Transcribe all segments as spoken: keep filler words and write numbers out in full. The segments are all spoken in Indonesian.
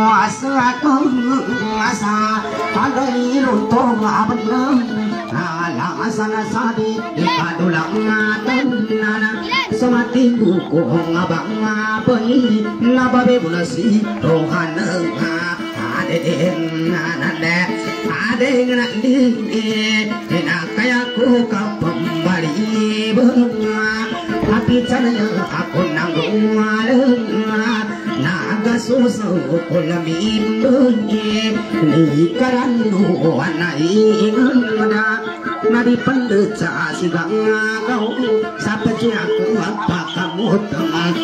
asa asa adai runtuh abang ala sana sadi ikadulang tanana semati buku ngabang ngabai nababe bunasi rohana aden nande aden nandi enak kayaku kapembali bunga hati cananya aku nanggung alena naga susu kulamin bunyi likaran nuana inganda nadi pendeca sigang kau sapaji aku apa kamu teman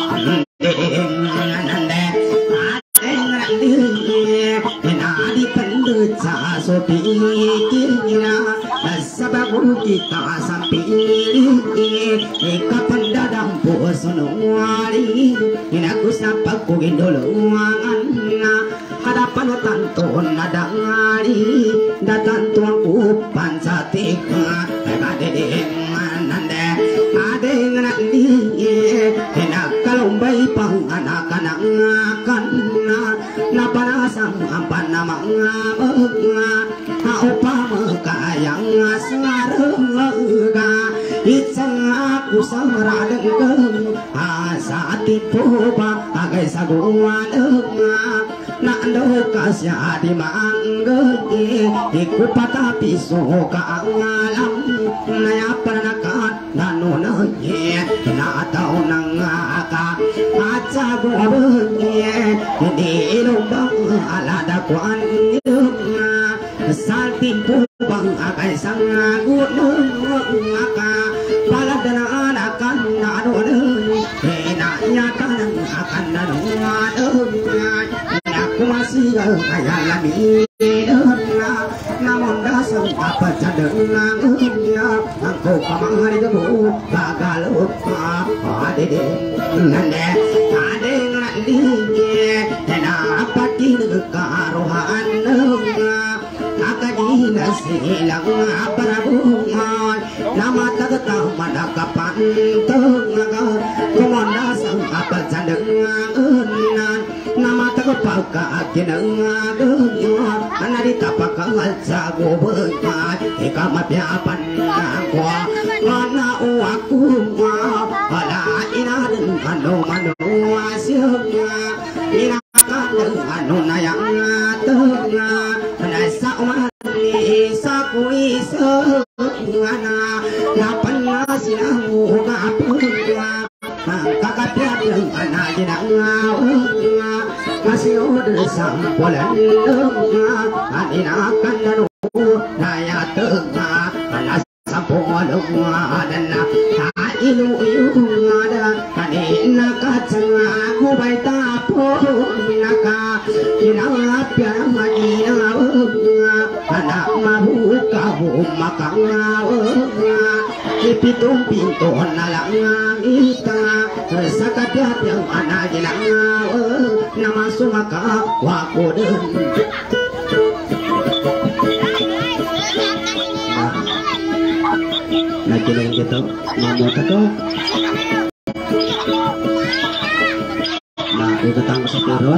nande adeng nandi nadi pendeca sopi kira sababu kita sampai kapan dadang puasunwari aku sapa ku gendolo angana hadapan tantun nadang ngari datang tuangku pancatika adeng nande adeng nandi enak kalau bayi pang anak-anak ngakana napanasang ampan nama ngabega apa mekayang asarega itsang aku samaradeng asa tipu ba agai saguadega nando kasya di mangge iku patapi soka ngalam naya panakan nano ye na tau nangaka aca gobenye di lombang alada kwan saltin pubang akai sangagut ngaka paladana anakan nado enaknya tanang akan nado aku masih kaya lami namun dasar apa cadengan aku kamari debu gagal lupa adede nande ade nandi dan apa kini karohan akadi nasilang aparabungan nama tagatang manakapan tengaga kumanda sang apa cadengan nama tagapaka kinangadunya anarita pakangal sago benyay ikamapyapan ako mana uwaku ala inaden ano mano asyagnya inakaden ano nayang atenga nasa umani sa kuisa ngana napan na silang ugapunga kakapyat ng anagin ang nga masih udah sampolan nga aninakan na no naya tengah anas sampolan nga dan na ilu ilu nga kanina kacang aku baik tapo naka inapya magina nga anak mabuka bumakang nga ipitung pinto na lang ita sakadyat yang anagin ang nama sumaka wako din nakilang gitu mamota to nah itu tang sa pero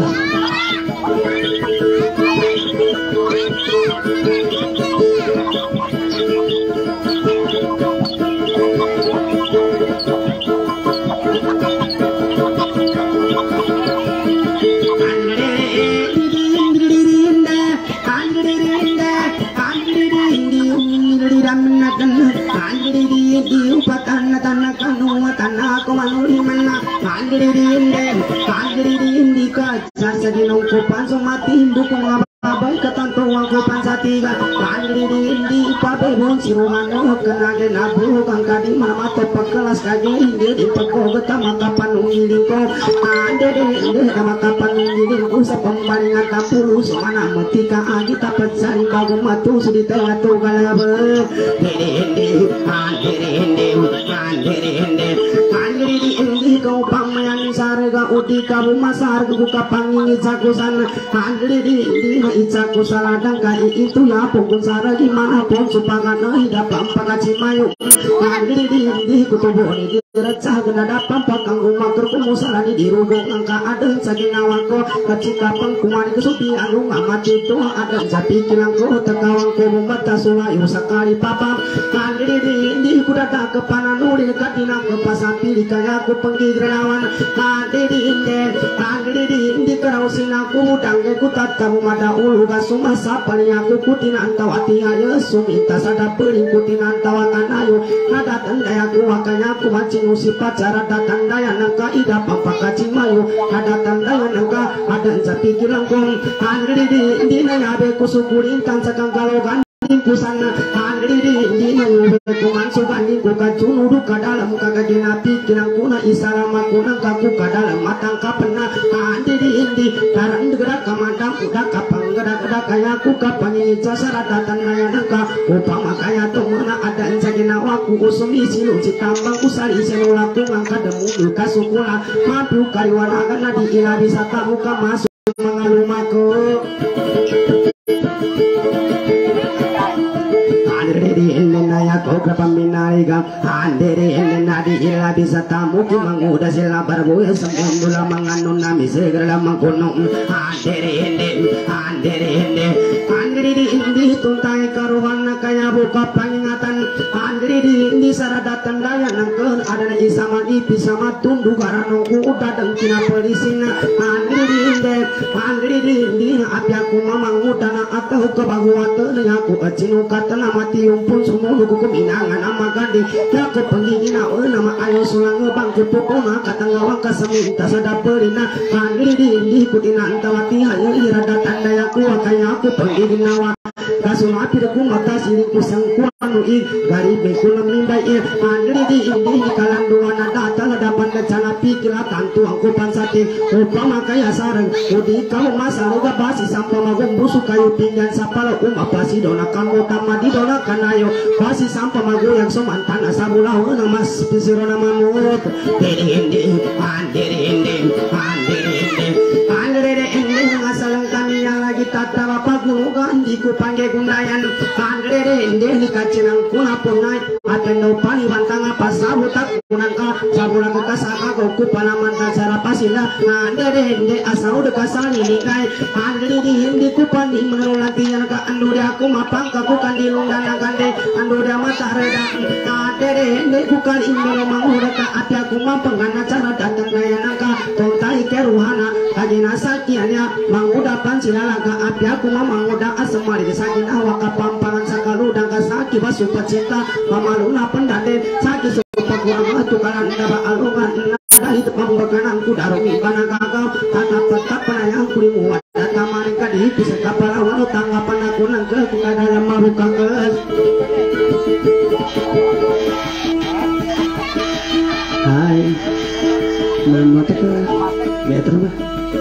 kupan sumati dukung abay katantuang kupan sa tiga pandiri hindi ipabebon siruhano kenage nabu kang kading mamato pagkelas kage hindi di pagkogota makapan ungiling ko ande de hindi na makapan ungiling ko sa pambalingan kapulu sumana matika agi tapat sari bago matu sudi tengah tu galabe hindi hindi pandiri hindi pandiri hindi pandiri hindi kau pamayan sarga uti kamu masar buka panging icakusan handli di di icakusaladang kai itu ya pokok sara gimana pun supaya hidup pampaka cimayu handli di di kutuboni di recah gena dapat pakang rumah kerkumu salani di rubung angka ada saking awako kecika pengkuman kesupi anu ngamat itu ada jati kilangku tekawang ko mata sulayu sakali papa handli di di kudata kepananu di katina kepasapi di kaya aku pergi gerawan handli di inde handli di indi kerausin aku dangge kutat kamu mada ulu kasuma sapani aku kutina antawati ayo suminta sada peling kutina antawatan ayo nada tandai aku wakanya aku macin usi pacara datang daya nangka ida papa kacing mayu ada tandaya nangka ada japi kilangkong handli di indi naya beku sukurin tan sakang galogan kusana handli di indi naya beku mansukan di kuka cunuru kadalam kagak napi kilangkuna isarama kuna kaku kadalam matang kapena handli di indi karang gerak kamadam udah kapang gerak-gerak kaya ku kapang ini jasara datang naya nangka upama kaya tumana ada insagina waku usumi silu citambang usari senulaku ngangka demu duka sukula mampu kariwana agana di ila bisa tamu masuk mengalumaku Andiri naya kau kepaminari gam Andiri nadi ila bisa tamu ki manguda sila barbu sembundula manganun nami segera mangkunung Andiri Andiri Andiri indi tuntai karuana kaya buka pengingatan Andiri indi saradatan daya nangkeun adana isaman ipi sama tundu karano ku udah dengkina pelisina Andiri indi Andiri indi api aku mamang udana atau kebaguatan aku acinu katana mati umpun sumulu ku keminangan ama gandi ya ku penggingina nama ayo sulang bangku pupuna katangawang kaseminta sadapelina Andiri indi kutina antawati hayu iradatan daya ku kaya aku penggingina kasumati ku mata siriku sangkuanu i gari bekulam nimbai i andri di indi kalan duana datang dapat kecana pikila tantu aku pansati upama kaya sarang udi kamu masaluga basi sampai magum busuk kayu pinggan sapala umma basi dona kamu tama di dona kanayo basi sampai magu yang somantan asabulau namas pisirona mamut diri indi andri indi andri indi andri indi ngasalang kami yang lagi tata bapak nungan di kupangge gundayan andre inde ni kacinang kuna punai atendo pani bantang apa sabutak kunangka sabula kasaka ko kupana manta cara pasila andre inde asau de kasani ni kai andre di hindi kupani menulatian ka andu aku mapang ka ku kandilung dan gande andu da mata reda andre inde kukan ingelo mangura ka ati aku mampang kana cara datang daya nangka tontai keruhana kajina sakianya manguda pancilala ka ati aku manguda asemari sakin awak kapampangan sakalu dan kasaki basu pecinta mamaluna pendade saki supa kurang tukaran daba alungan dari tepang bakanan ku darumi kana gagau tatap tetap penayang kurimu data mereka di bisa kapal wanu tanggapan aku nangke ku dalam mabuka kelas hai nama teka betul bah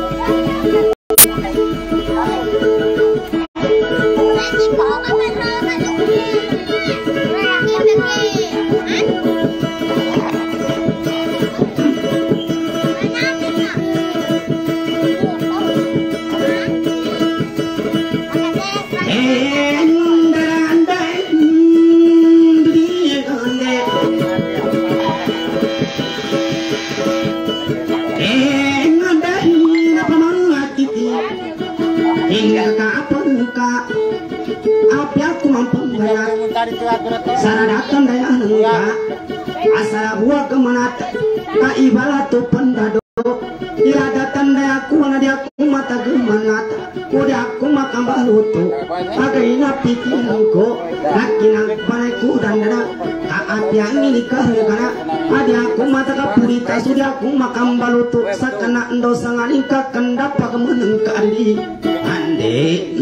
saradatan daya nengka asal buah kemanat ka ibalatu pendado iradatan daya ku na dia ku mata gemanat ku dia ku makam balutu againa pikirku nakinang panaiku dan dana ka apian ini kahegana adia ku mata ka purita sudia ku makam balutu sakana endo sangaling ka kendap pakemeneng ka adi ande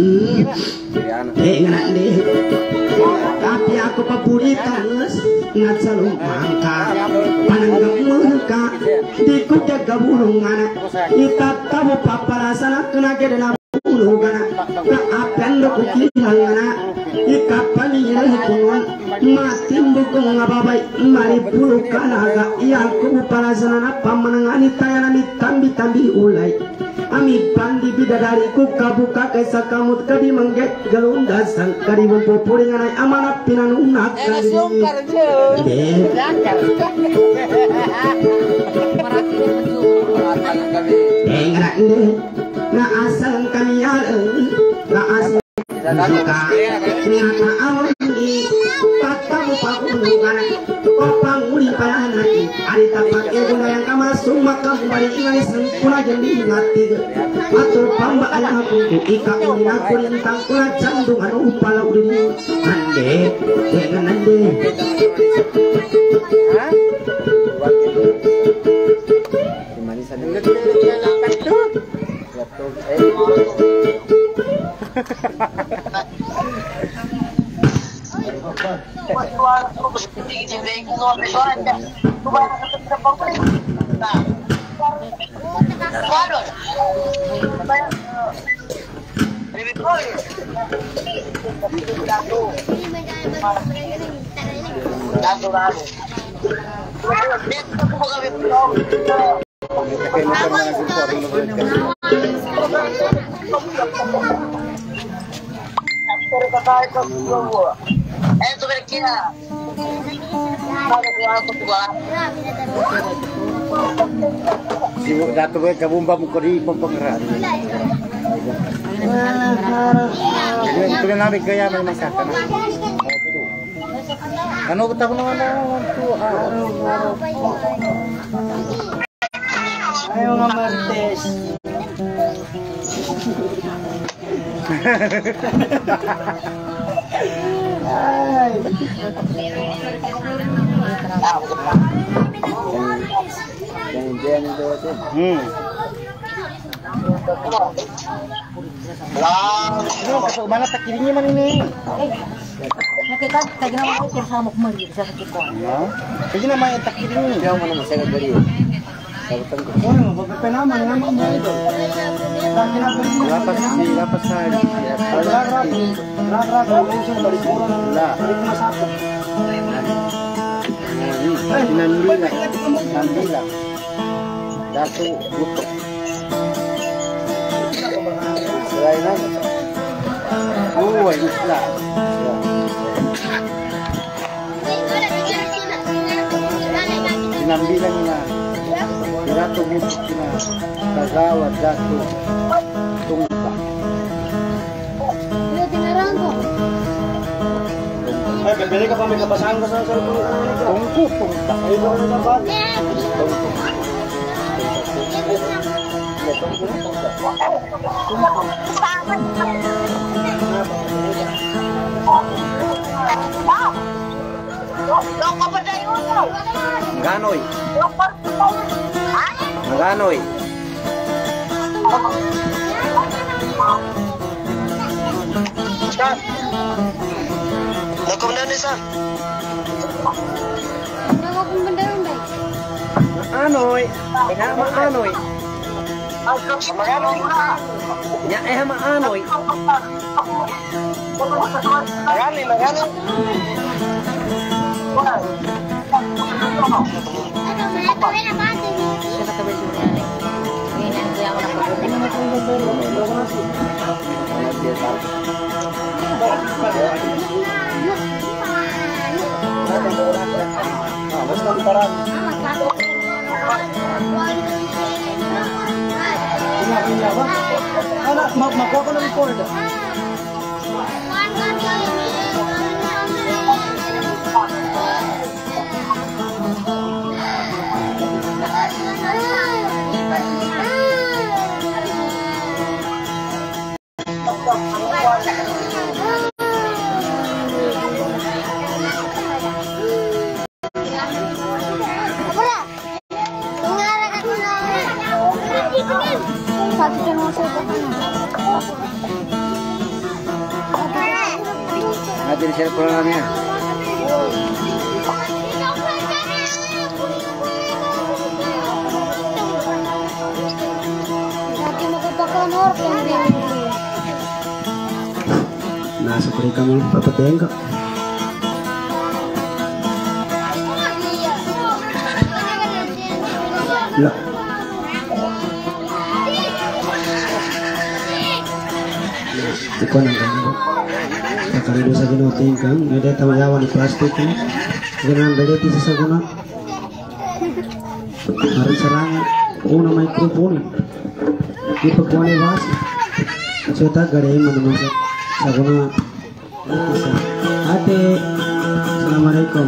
eh ngana ande tapi aku papurita ngat salung mangka pananggap muka dikut jaga burung anak kita kamu paparasana kena kedena burung anak tak apen lo kukilang anak ika panggil hitungan mati dukung ngababay mari puluh kanaga yang ku palasanana pamanangani tayanani tambi-tambi ulay ami pandi bidadari ku kabuka kaisa kamut kadi mangget galundasan kadi mempopuring anay amanap pinanunak kadi dengar ini na asal kami yalang na asal suka nyata awal ini katamu pakunungan opang uli payanaki ari tapak eguna yang kamar summa kamu bari ingai sempuna jendi ngati atur pamba ayah aku ika ini aku rintang kula candungan upala udini ande dengan ande Eso berkira. Sibuk datu we kabumba mo ko di pampangaran. Jadi itu na nabi kaya may masaka na. Ano ko tako naman tu ayo nga martes ay Hmm. Lah, no, mana tak kirinya man ini? Nakita kaya ginawa ko kung sa mukmari sa sakit ko. No. Kaya na may tak kirinya. Diyan mo na masaya dari. Sabutan ko. oh magpenaman nga mo ito Lapas si lapas sa. rak rak rak rak urusan balik orang Lah. balik masako Nandila. Nandila. Datu butok. Selain apa? Oh, isla. Sinambilan na. Datu butok na. Kagawad datu tungka. ay bibili ka pa may kabasahan ka sa cellphone Tungku tungka. ay ito na ba Tungku. Ganoy. Ganoy. Nakom na ni sa. Anoy. Ina maanoy. Magano na. Nya eh maanoy. Magani, magani. basta parang Iya, ba? Ana, makuha ko ng record. Nanti di share programnya. Nasa kuri kamu papatengka. Lah. Ikaw nang ganyan. Kakalido sa ginuting kang, hindi tayo yawan ni plastic eh. Ganang baliti sa saguna. Harin sarangan, una microphone. Di pagkuha ni Wasi. So ta gadayin mo naman sa saguna. Isa. Ate, Assalamualaikum.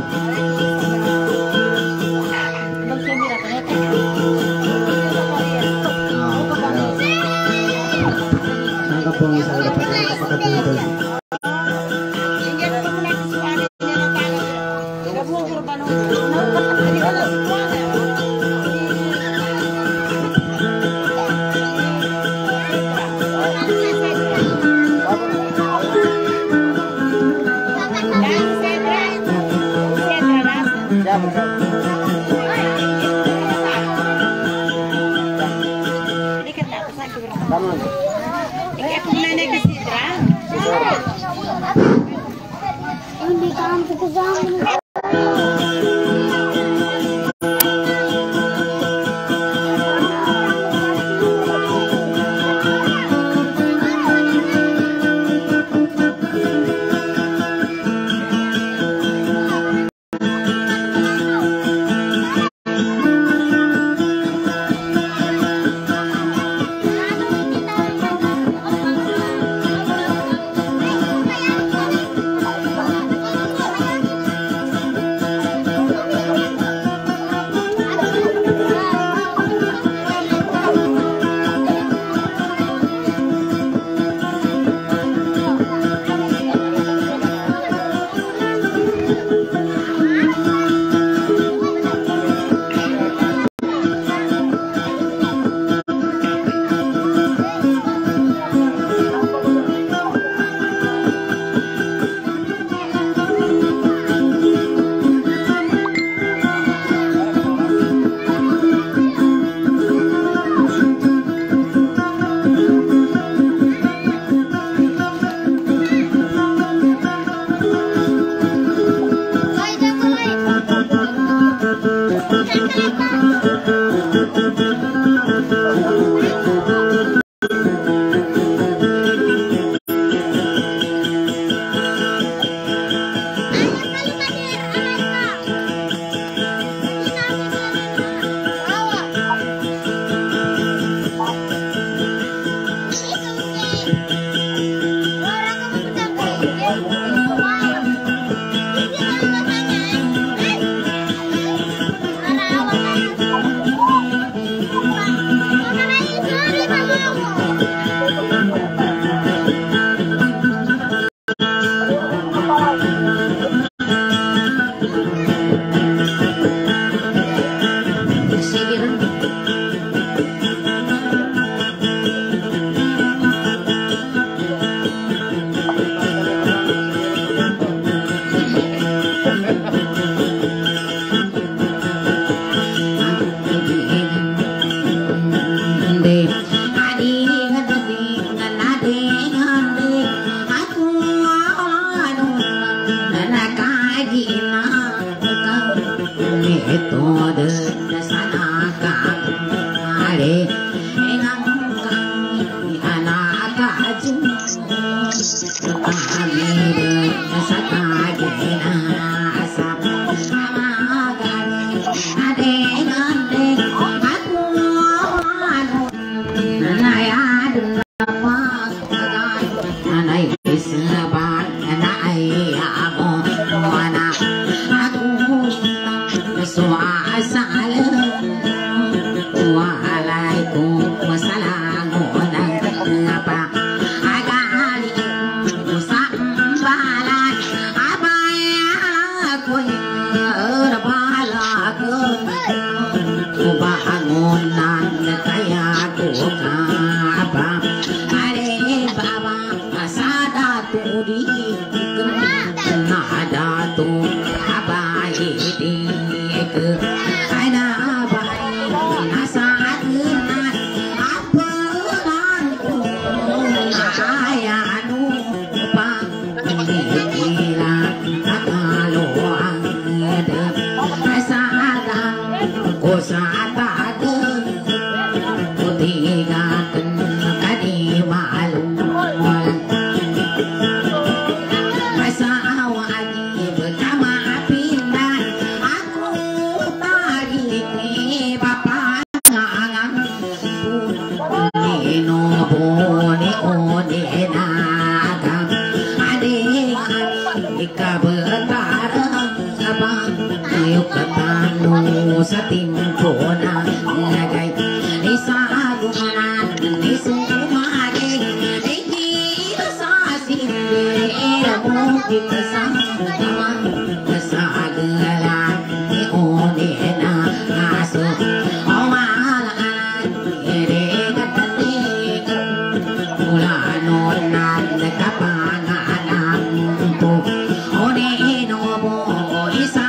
Saan ka po ang isa dapat kapakatulog? Hindi ka ang pagkasama. Waalaikumsalam. sa timpunan lagay isa agumanan isumagay ikita sa sindera mo kita sa naman sa agalan ione na aso o mahalaan ire katanik mula noon na nagkapanganan po o nino mo isa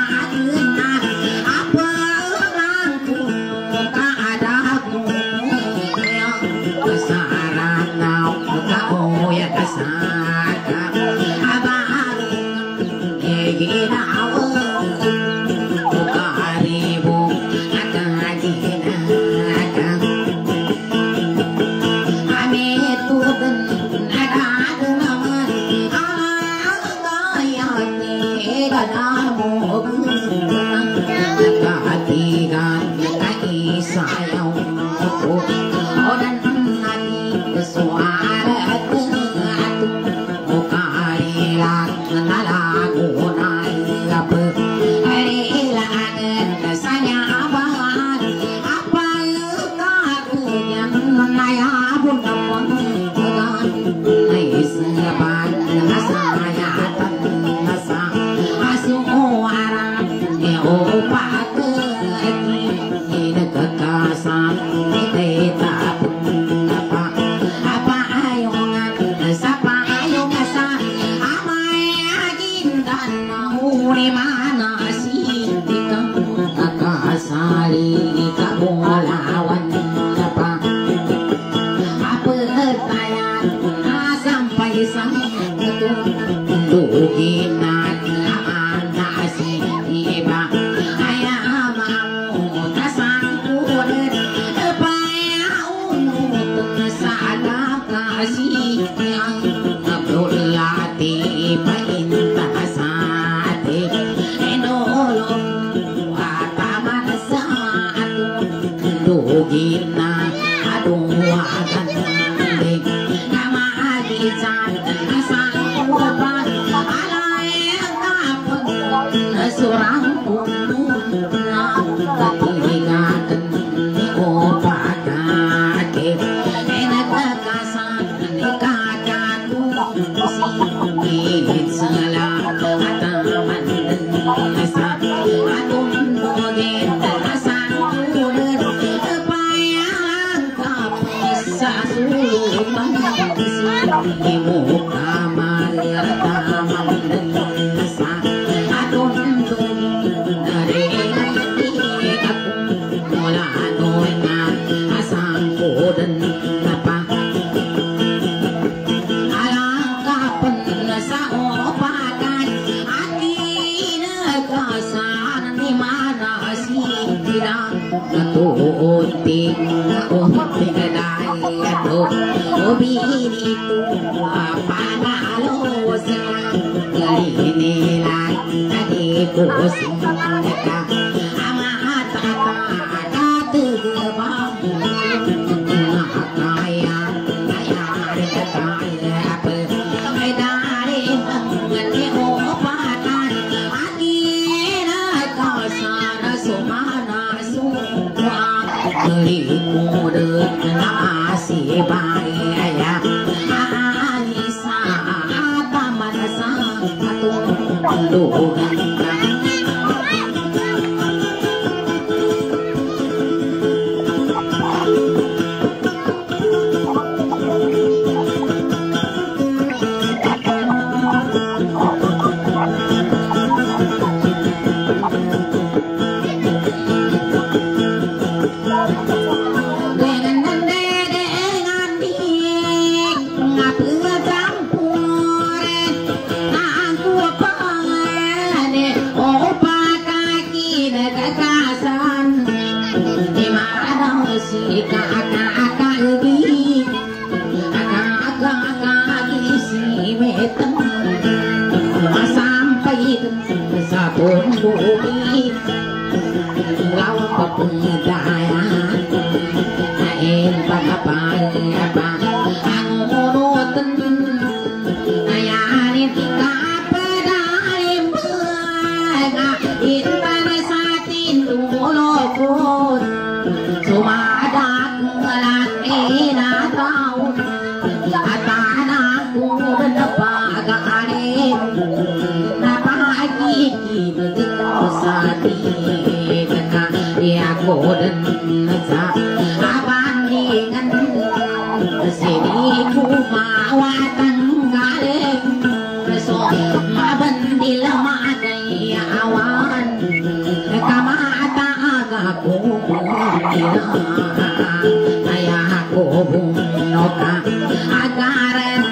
tahun Atanaku berpagarin Napagi begitu sakit Dia koden sa abandingan Sini ku mawatan galing So mabandil maday awan Kamata agaku bumila Ayaku bumoka agaran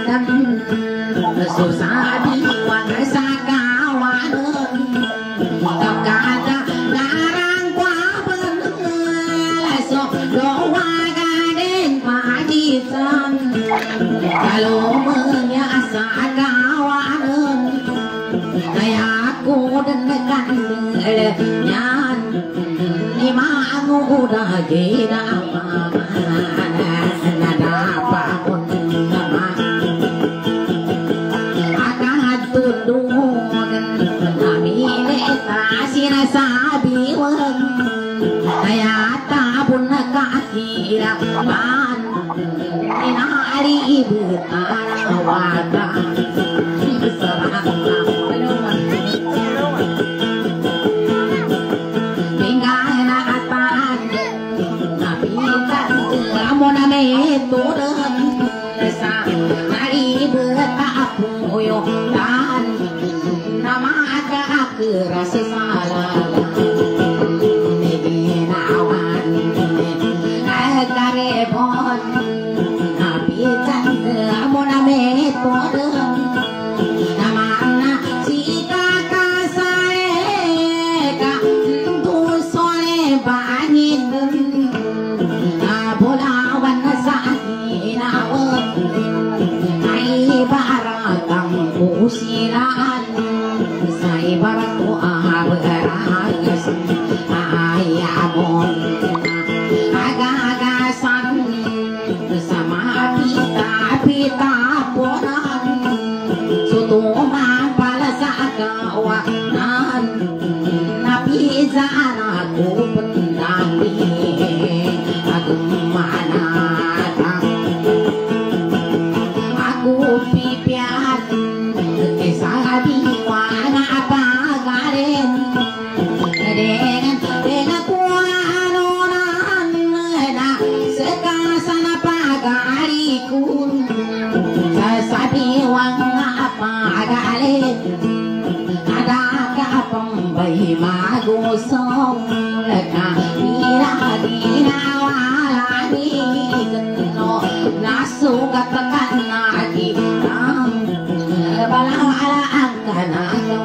Susah diwang sa kawanan Kapkada garang kwaban So doa gading pajitan Kalau menyasa kawanan Ayaku denekan nyan Lima aku udah gila Nada apapun nama Akan tundungan Kami letasi nasabiwan Ayata pun kakira Pan Inari bertarawada Serang turun sa nari bertapuyo dan nama agak kerasa salah ginawan karebon tapi canda mo na me turun nama na si kakak saya kak tu sore bangin bolawan sa inawan ay baratang pusilaan sa ibarat ko ahabaras ay amon agagasan sa mga pita-pita ponan sutumang pala sa kawanan napizaan ako pandami Manatang aku pipiat kisah diwana pagarin dengan dengan kuanonan na sekasan pagariku sasabiwang pagarin ada kapambay magusong ka pinadinawa nasugat ka lagi ang balaang ka na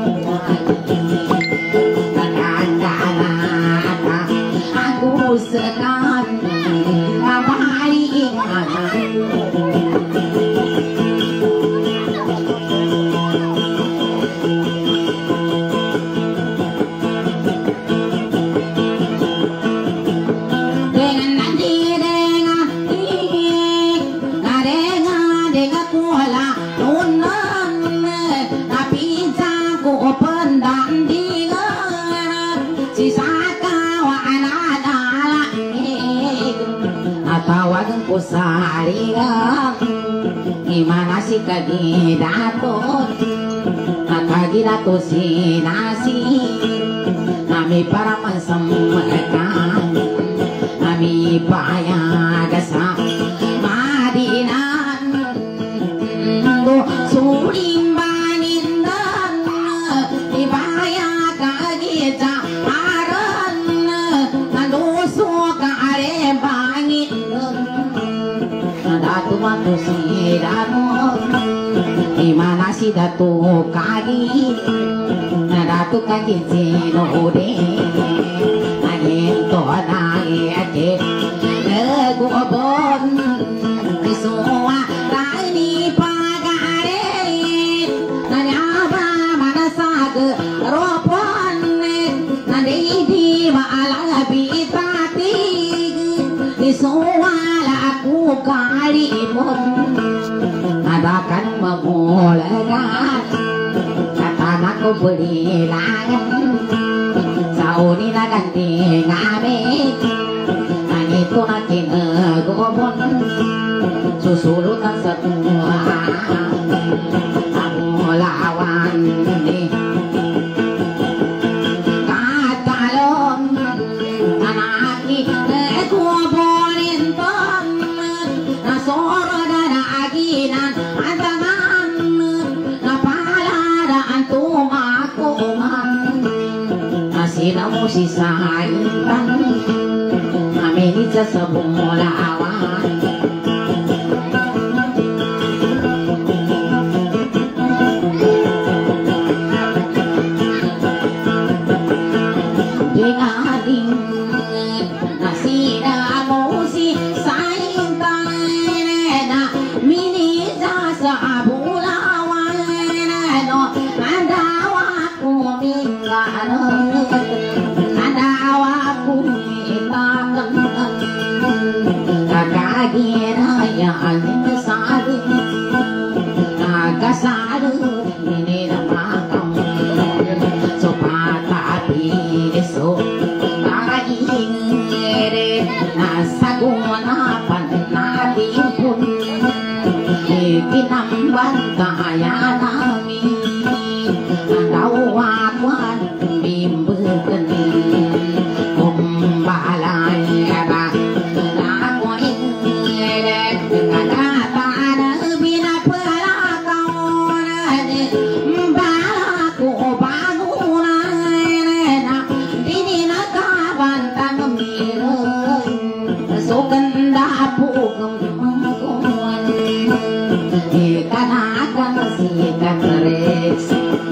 nagkakala ako sa kan mamalingan tawagan ko sa harigang gimana si kagidatot nakagidato si nasi nami para mansamakan nami payaga sa madinan do sulimbanin dan ibaya kagita aran naluso ka arebangin datu matu si datu imana si datu kagi datu kagi sino de agin to nai ate ego bon isua tani pagare nanyaba manasag ropon nandidi maala bitati isua aku kali pun adakan memulakan katanak ko berilangan sauni na ganti ngame nangito na kinagobon susulutan setua kamu lawan nih katalom anaki kuborin ton nasoro dadaginan antangan napaladaan tumakuman nasinamu sisaitan amin sa sabula awan kaya nami dawawan bimbulkan kumbalay ba ako ingilek kadatan binapalakaw na balako bangunay na dininagabantang miran so ganda po ikan si ikan rex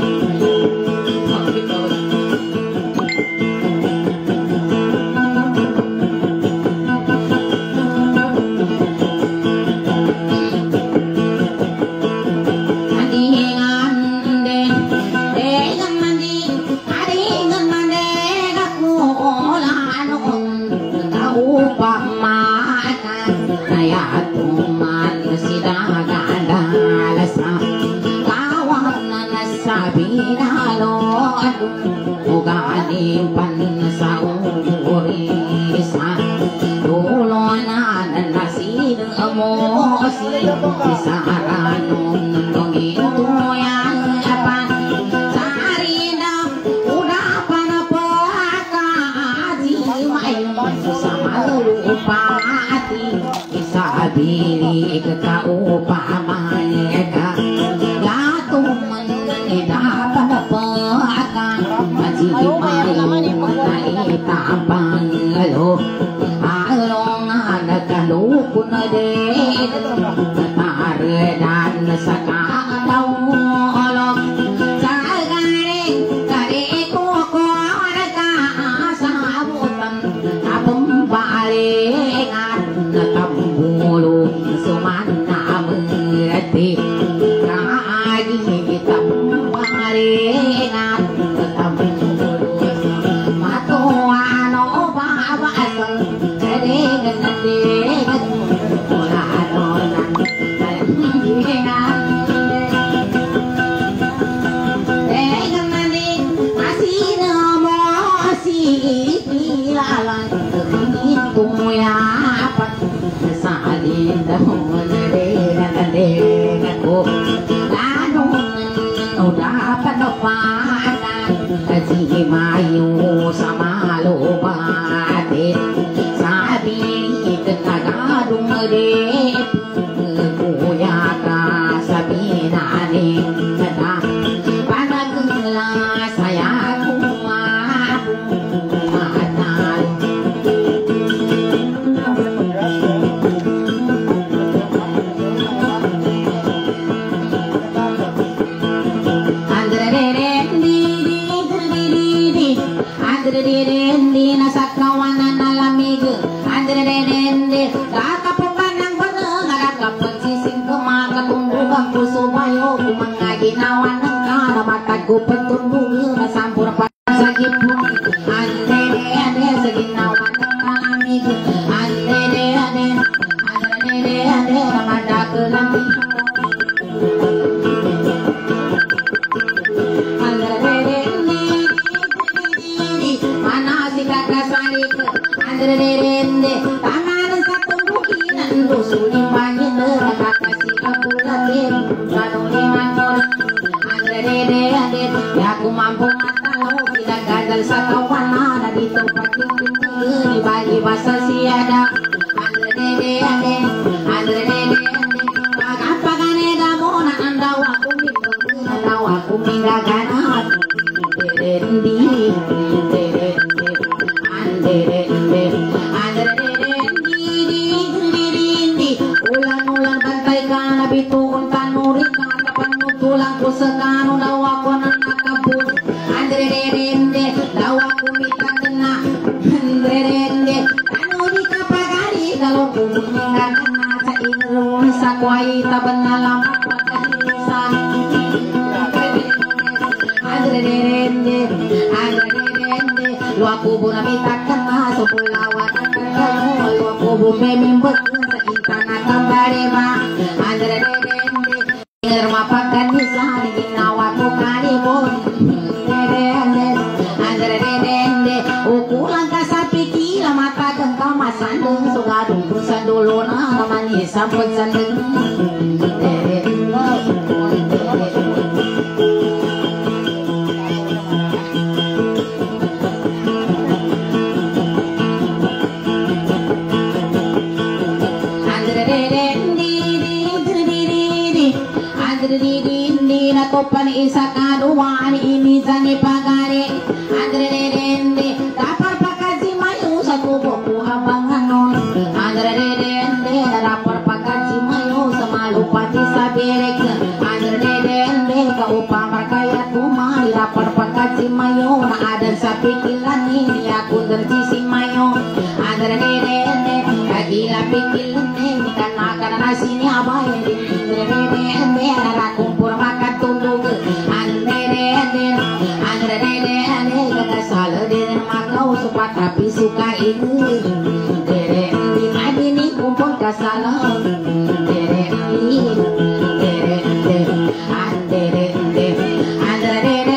Bili kekaupamanya gatuman dapat paka maji mayu matai tapang lo along ada kalukun de tare dan sakadau olok sagare kare koko raka sabutan tapem balengan tambulung sumana merati kagi kita barengan tambulung matuano babasang dengan dengan oladonan dengan dengan masih namo si ilalan itu ya dahon dengan dengan ko lanon dapat napakan si mayu sama lobate sabi ketagadung de kuya ka sabi nani kata panagla saya kumaku matal Andrerende nasakawanan nalamig Andrerende kakapukan ng banang Nakakapag sising kumakatundog ang puso bayo Kung mga ginawa ng karamatag ko pagtundog Nasampur pa sa gipon Andrerende sa ginawa ng nalamig Andrerende Andrerende namadakalang Andrerende tangan sa tumbukinan Lusuling pangin agen kanuli mangun andre dede agen ya aku mampu matalo tidak gagal sa kawana dito pati bagi bahasa siada andre dede agen andre dede agen pagapagane damo na andaw aku minggu andaw aku minggaganat dede di dede andre dede andre dede di ulan-ulan bantai kana bituon kanuri kana panutulang ko sa kano daw ako nang nakabun andre dede daw ako mitakena andre dede kanuri kapagari daw ko minggaganat sa inro sa kwai taban na lamang pagkahisa andre dede andre dede lu aku bunamita kana so pulawan kana lu aku bumemimbet sa intana kambare ba andre dede ngar mapakan nisa ginawa ko kanibon dede andre dede ukulang ka sa pikila matagang kamasandeng sugadong pusan dulo na naman isampod sandeng dede kopan isa kaduan ini zani pagare andre dende tapar pakaji mayu sa tubuh ku abangan non andre dende rapar pakaji mayu sa malupati sa berek andre dende ka upamar kaya kumari rapar pakaji mayu na adan sa pikilan ini aku derjisi mayu andre dende kagila pikilan ini kana kana sini abay andre dende ara kumpur makan tunduk andre dede andre dede kagak salah dede makau suka tapi suka ini dede di bini kumpul kasalah dede dede dede andre dede andre dede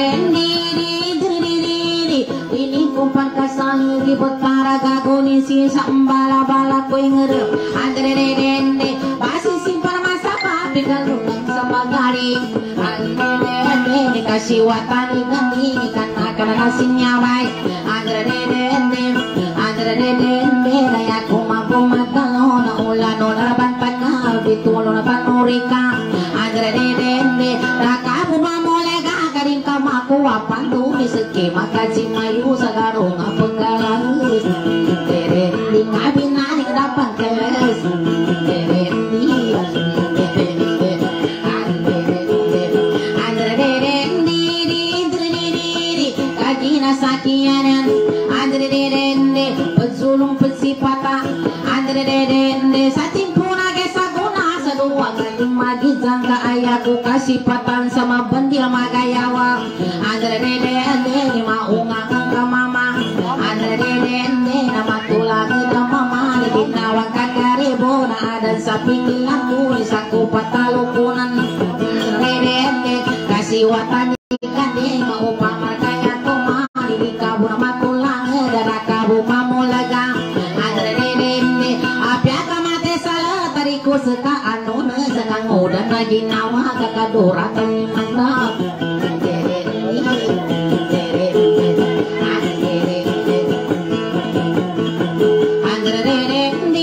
dede ini kumpul kasalah di bekara gagoni sisa embala bala kue ngere andre dede pasti simpan masa papi kalau sama gari andre kasih watani gani karena karena kasihnya baik andre dede andre dede ya aku mampu matalo na ulan ulan bantakan bitulon na panurika andre dede rakabu mamolega karing kamaku apan tu miseki makaji mayu sagarong apenggalan dede di ngabinani dapat keles dede sakianan andre dede pezulung pesipata andre dede satimpuna gesa guna sadua gading magi jangka ayaku kasih patan sama bendil magayawa andre dede ma unga kangka mama andre dede nama tulang ke mama di nawang kakaribo na ada sapi kilaku saku patalukunan dede kasih watani kande mau pamar kaya toma di kabur matulang darah kabu mamulaga andre dede apya kamate salah tariku seka anu senang muda lagi nawa kakadora kami mantap dede dede andre dede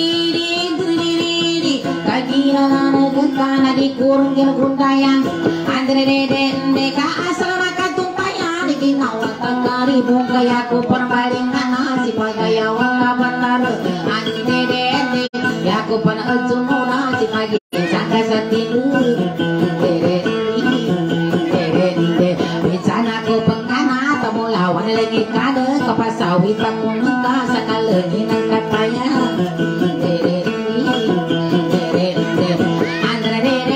dede kagira kana di kurung gundayan andre dede ka asal maka tumpayan ginawa tangari kaya ku perbalingan nasi pagaya wanga benar andre dede ya ku pan ujung si pagi sangka satilu dede dede dede bicana ku pengkana tamu lawan lagi kade kepasawi tamu nuka sakalegi nang katanya dede dede dede andre dede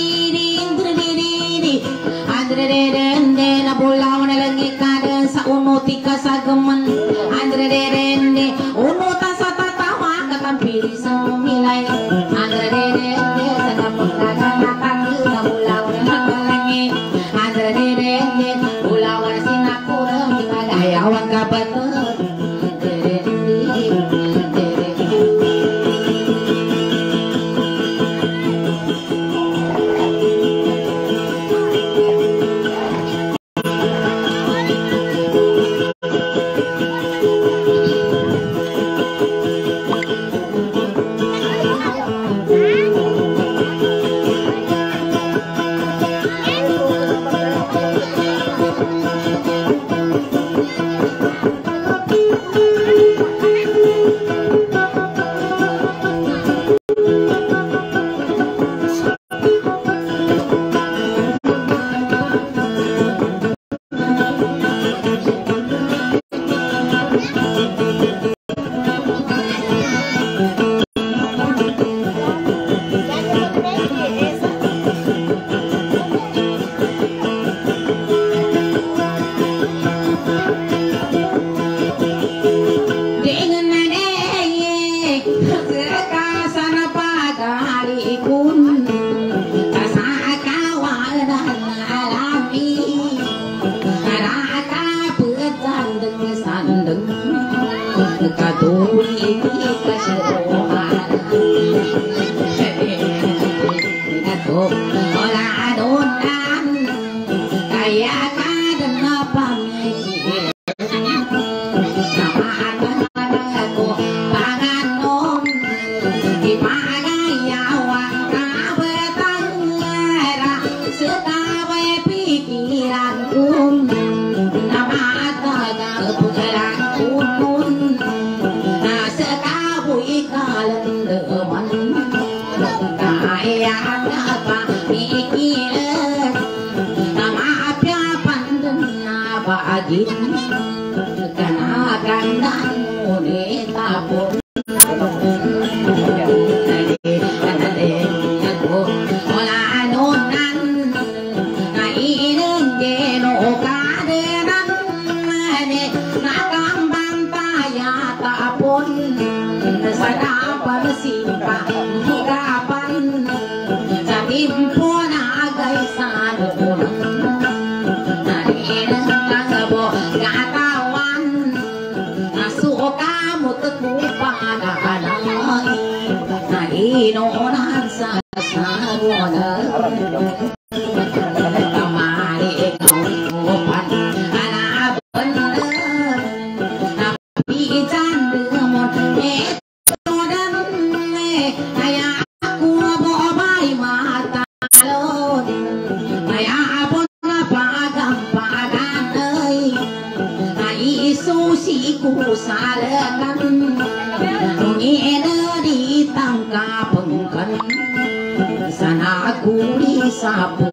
andre dede na bulawan lagi kade sa uno tika sageman andre dede uno tasa tatawa katampiri semilai andre dede sana pengkagan nakakil kun sa kawalan alami raka pedang sandeng kaduli kaserohan ngato ola adonan kaya kaden pamikir karena kandanmu ditapur ola adonan na ineng jeno kadenan nakang bantaya tapon sadapan simpah kapan sa timpo na agay sa doon inonan sa sarona tamari kaupan ana bener tapi candemon etodan kaya aku bobai mata lon kaya abon pagam-pagan euy ai susiku sarekan ngene ditangkap pengkan sana aku disapu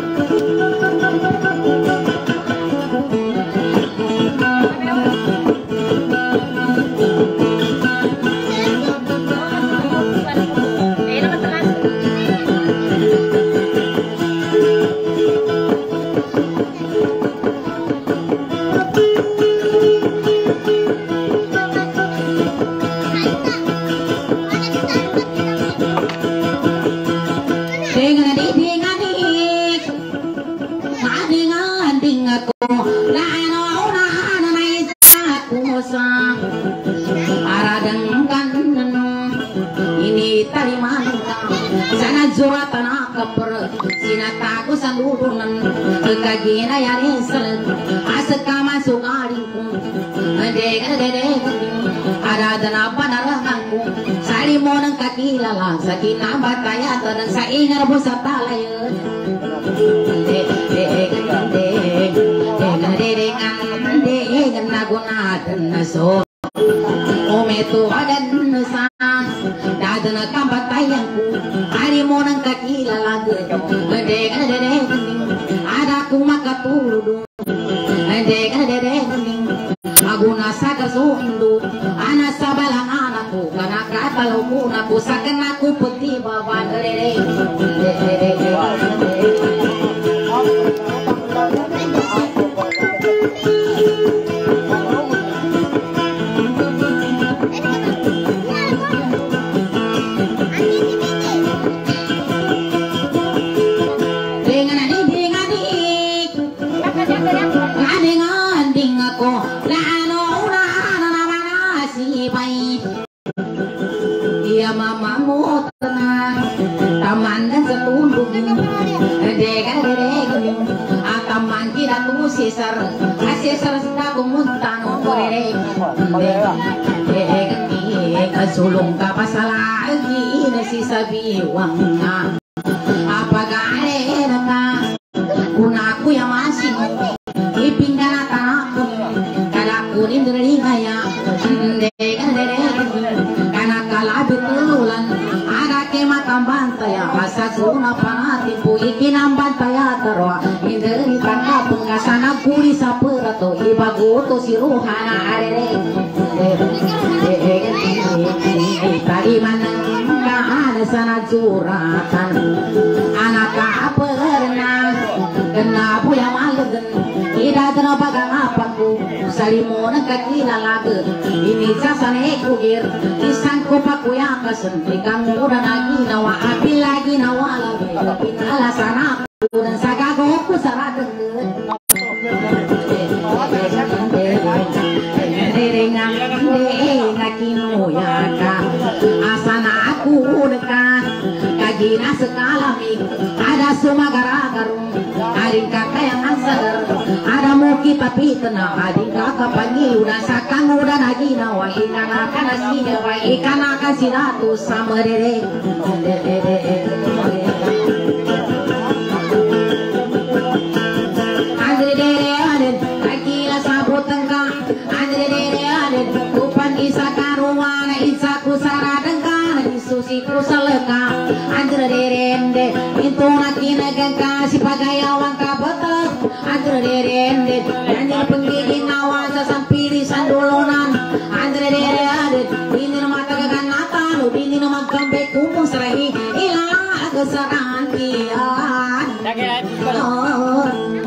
ini taliman sana juratan akapur sinataku sandudunan kegagina yari sel asaka masuk alingku dega dega ada danapa naranganku sari monang kaki lalang sakina bataya dan saingar busatalaya dega dega dega dega dega nagunadan naso ometo adan sang dadana kambatayangku hari monang kaki lalang dega dega ada ku makatulu dega dega aguna saka sundu ana sabalang anakku kana katalau kunaku sakenaku peti baban dere mamamu tenang taman dan setunduk dega dega ataman kira tu sisar asisar setaku muntano korere dega dega sulung kapasala lagi nasi sabi wanga apa gare naka kunaku yang masih ipinggana tanahku kadaku nindri ngaya dega dega betulan ada kema kambantaya asa suna panati pu ikinambantaya terwa inderi tangka pengasana puri saperato ibagoto siruhana arere tadi manangka ada sana curatan anak apa karena kena punya malegen tidak kena pagang apaku salimona kakila lagu ini sasane kugir isang ko pakuya kasen ikang mura lagi nawa api lagi pinalasan aku dan sagagoku saradengkeun Deringan ngakinuyaka asana aku dekat kagina sekalami ada sumagara-garung aring kakak yang angser ada muki tapi tenang aring kakak panggil udah sakang udah nagina wa ikan akan asina wa ikan akan sinatu sama dere andre dere aden kagila sabut tengkang andre dere aden kupan isa karuana isa kusara dengkang isusi kusaleka andre dere ende itu nakina gengka si pagayawan kabetek andre dere ende nyanyi penggigin nawasa sampiri sandolonan andre dere aden ini mata keganatan ini nama gambe kumpul serahi ilah kesaran kian oh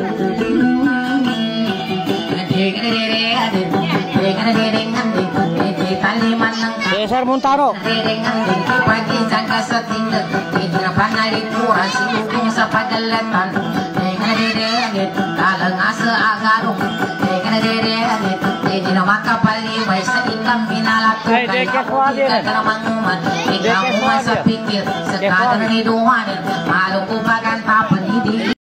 Besar Muntaro. Pagi jaga setinggal, tidak pandai kurang sibuk sepagelatan. Dengan diri kalau ngase agarung, dengan diri ini nama kapal liwai seikam binalaku. Karena manguman, ikan masa pikir sekadar hidupan, malu kupakan tahu.